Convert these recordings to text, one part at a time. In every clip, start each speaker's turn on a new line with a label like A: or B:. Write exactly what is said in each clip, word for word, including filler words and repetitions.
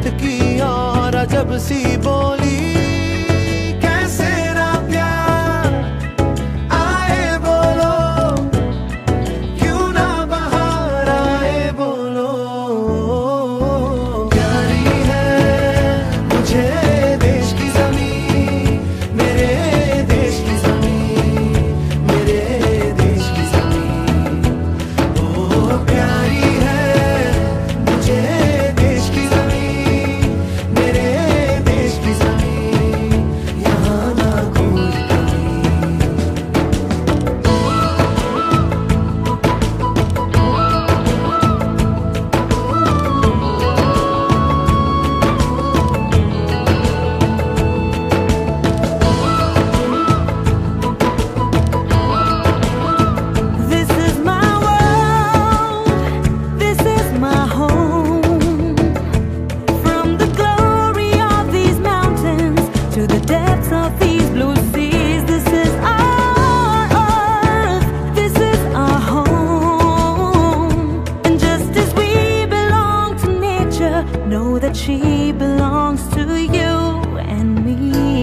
A: बात की और अजब सी बोली, कैसे ना प्यार आए बोलो, क्यों ना बाहर आए बोलो। प्यारी है मुझे देश की ज़मीं, मेरे देश की ज़मीं, मेरे देश की ज़मीं। ओ प्यारी है मुझे देश की ज़मीं, मेरे देश की ज़मीं, यहाँ ना कोई कमी।
B: This is my world, this is my home. From the glory of these mountains to the depths of these blue seas, this is our earth, this is our home. And just as we belong to nature, know that she belongs to you and me.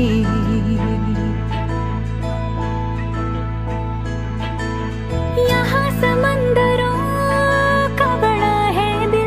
B: यहाँ समंदरों का बड़ा है दिल,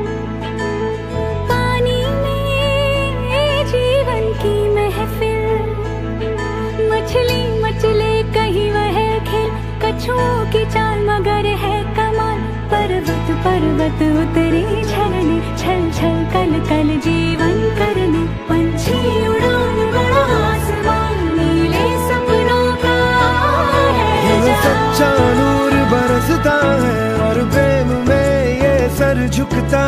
B: पानी में जीवन की महफिल। मछली मचले कहीं वह खेल, कछुओं की चाल मगर है कमाल। पर्वत पर्वत उतरे झरने, छल छल कल कल जीवन करने। पंछी उड़ान बड़ा आसमान, नीले सपनों का है
A: ये
B: जहां।
A: सच्चा नूर बरसता है और प्रेम में ये सर झुकता